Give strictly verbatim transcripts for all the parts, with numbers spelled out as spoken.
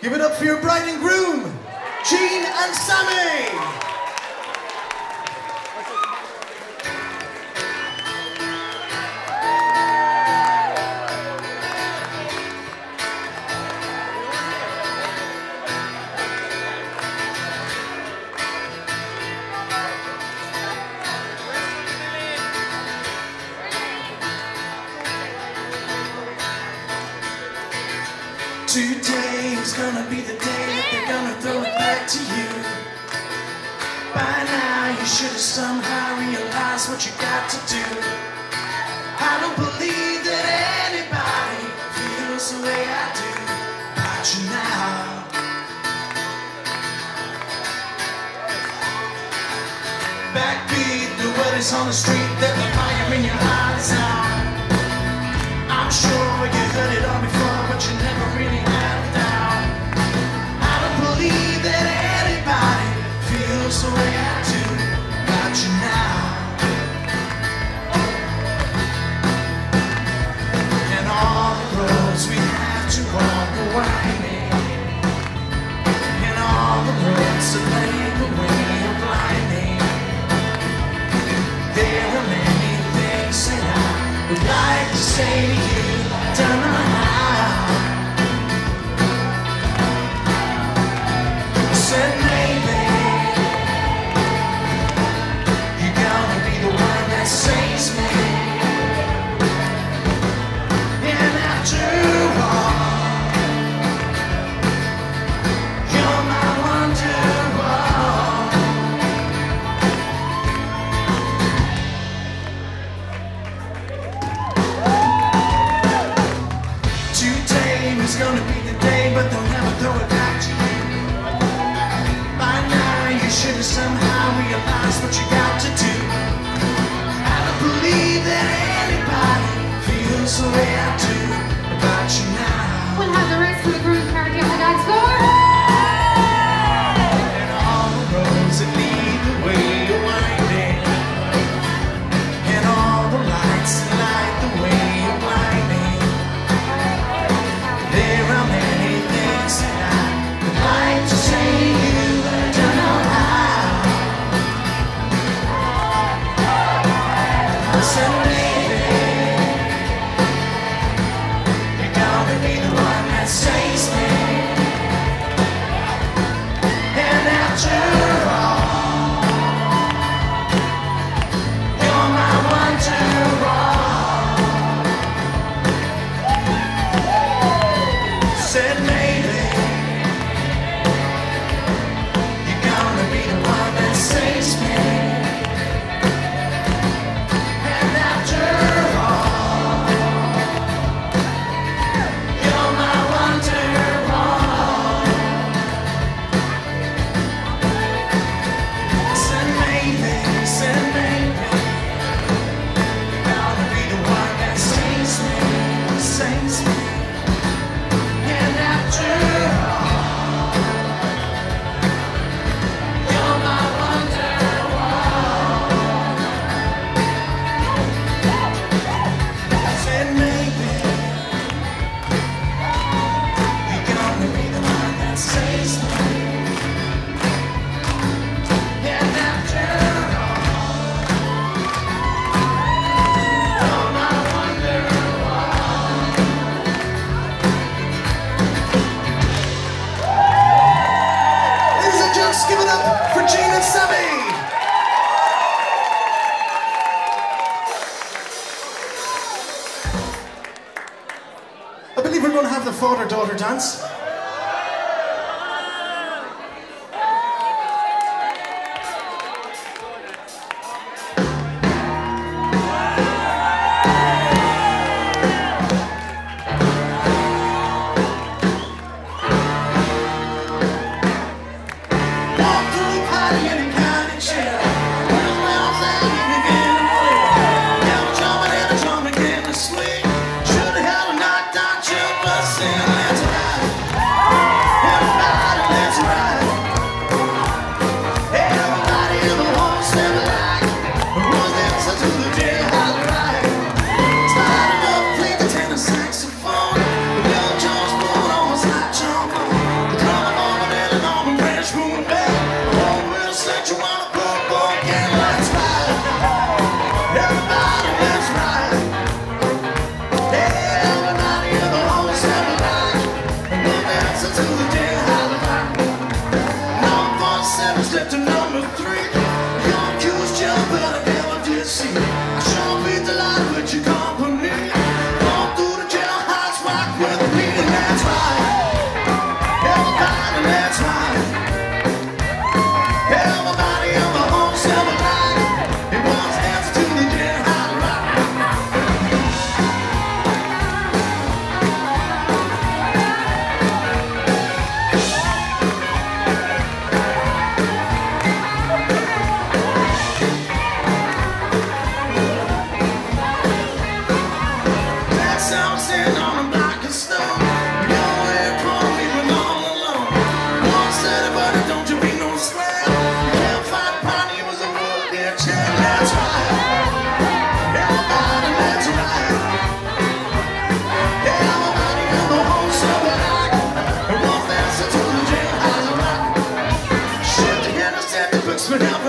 Give it up for your bride and groom, Gene and Sammy. Today is gonna be the day that they're gonna throw it back to you. By now you should have somehow realized what you got to do. I don't believe that anybody feels the way I do about you now. Backbeat, the word is on the street that the fire in your heart is out. I'm sure you heard it all before, but you never really had it down. I don't believe that anybody feels the way I do about you now. And all the roads we have to walk are winding, and all the roads that lead the way are blinding. There are many things that I would like to say to you, don't know how. I said maybe you're gonna be the one that saves me. And after all, you're my wonderwall. Today is gonna be the day, but they'll never throw it back to you. By now you should have somehow realized what you got to do. I don't believe that anybody feels the way I do about you now. We'll have the rest of the groove carried on the dance floor. And all the roads that lead the way are winding, and all the lights that light the way are blinding. There are many things that I would like to say to you, but I don't know how. I said maybe you're gonna be the one that saves me. And after all, you're my wonderwall. Said maybe you're gonna be the one that saves me. And after all, you're my wonderwall. Said maybe, said maybe you're gonna be the one that saves me, saves me. And after all, you're my wonderwall. Said maybe you're gonna be the one that saves me. And after all, you're my wonderwall. Ladies and gents, give it up for Gene and Sammy. I believe we're going to have the father-daughter dance. Walk through the party and it kinda chill. Well, well, then you begin to feel. Now we're jumping and we're jumping in the swing. Should've had a knocked out jump, but still it's right.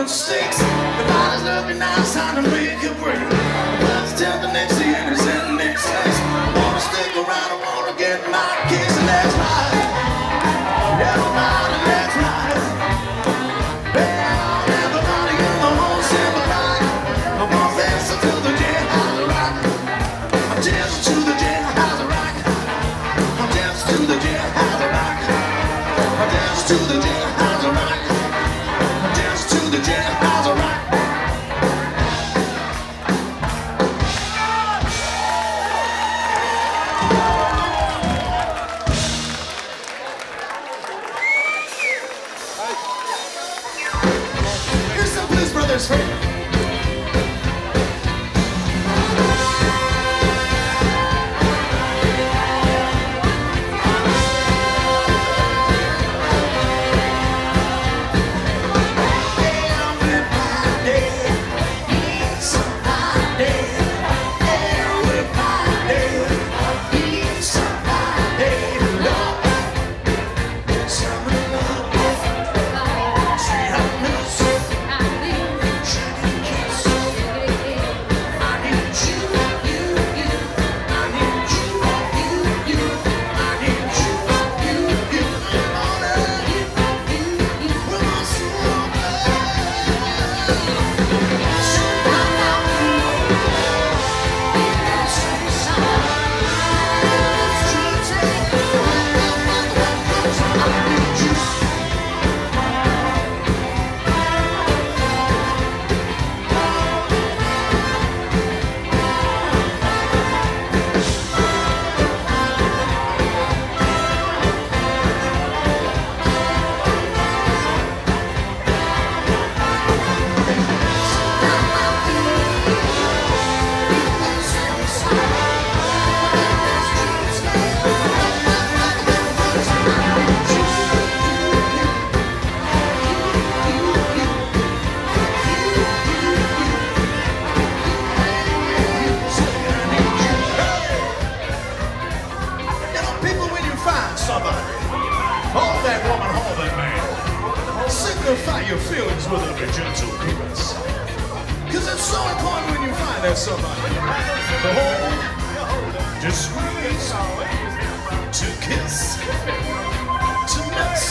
mistakes. Everybody's looking now, it's time to make a break. Let's tell the next year is in the next place. I wanna stick around, I wanna get my kicks, and that's right. Everybody, that's right. Well, everybody in the whole simple life. I want to dance to the jailhouse rock. I'm dancing to the jailhouse rock. I'm dancing to the jailhouse rock. I'm dancing to the jailhouse rock. I'm dancing to the jailhouse rock. Here's some Blues Brothers for you. Hold that woman, hold that man. Signify your feelings with a gentle caress. Cause it's so important when you find that somebody to hold, to squeeze, to kiss, to mess.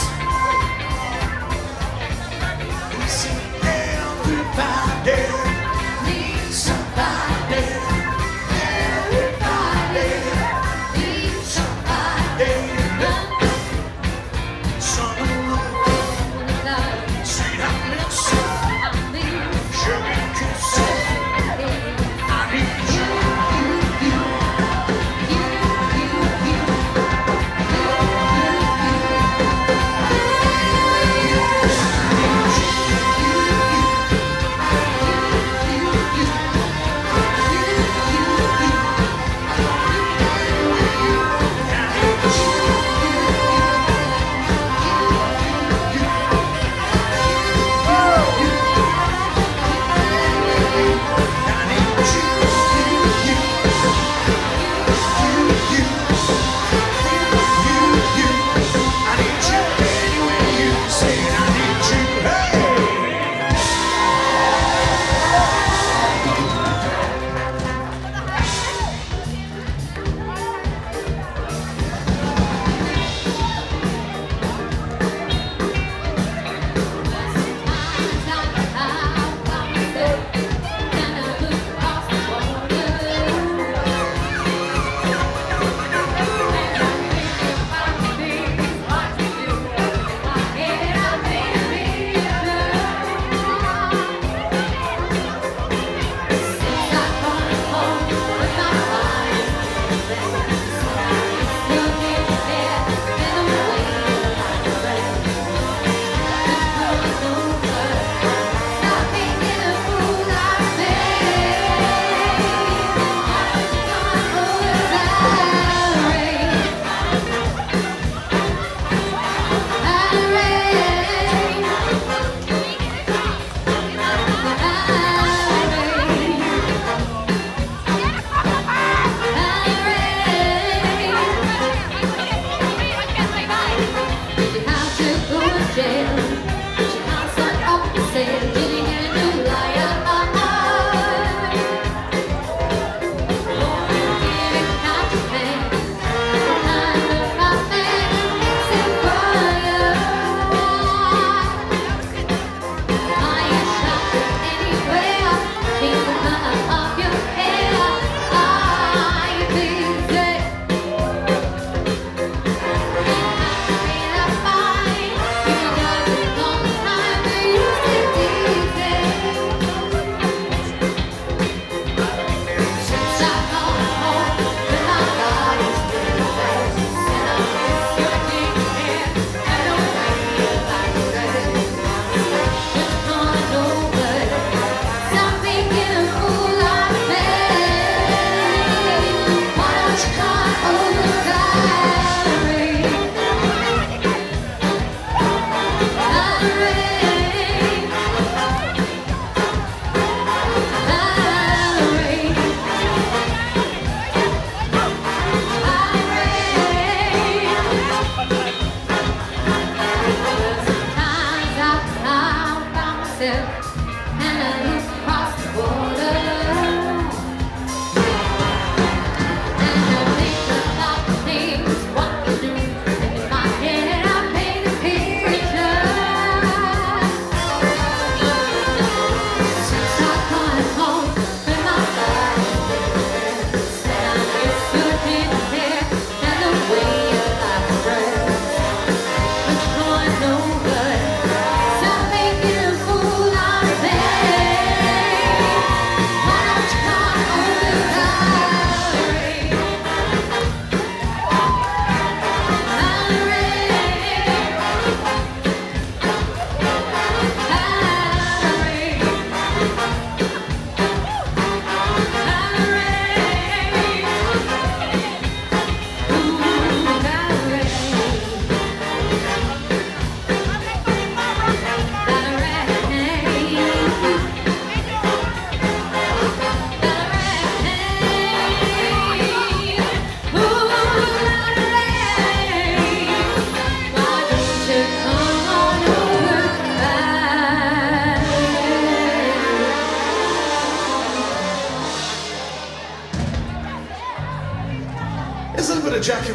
We see everybody needs somebody. Everybody needs somebody. You, you, you, you, you, you,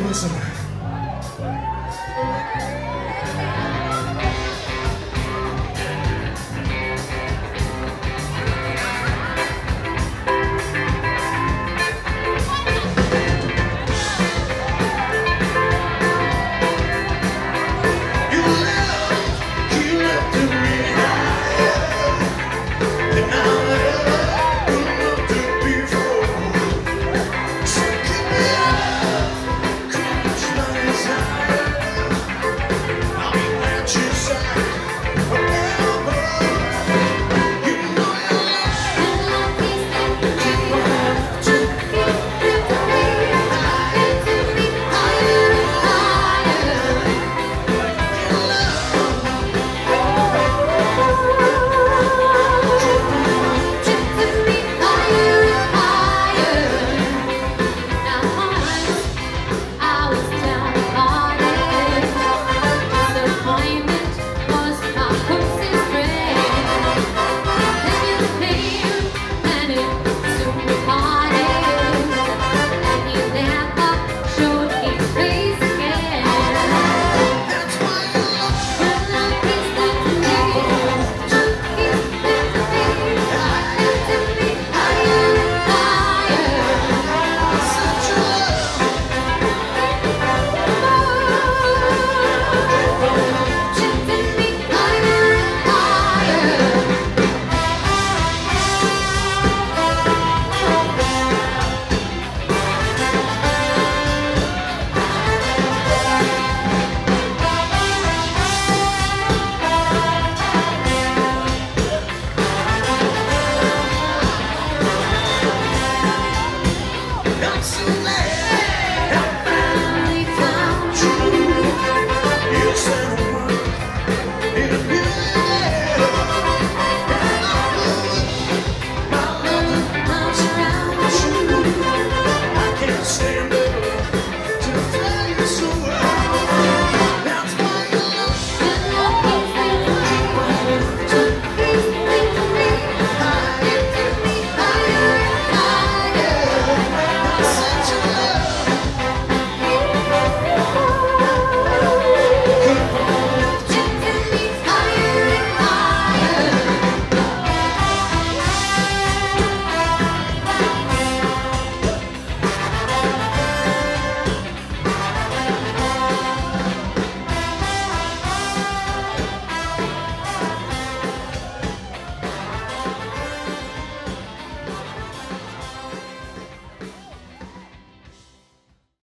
listen.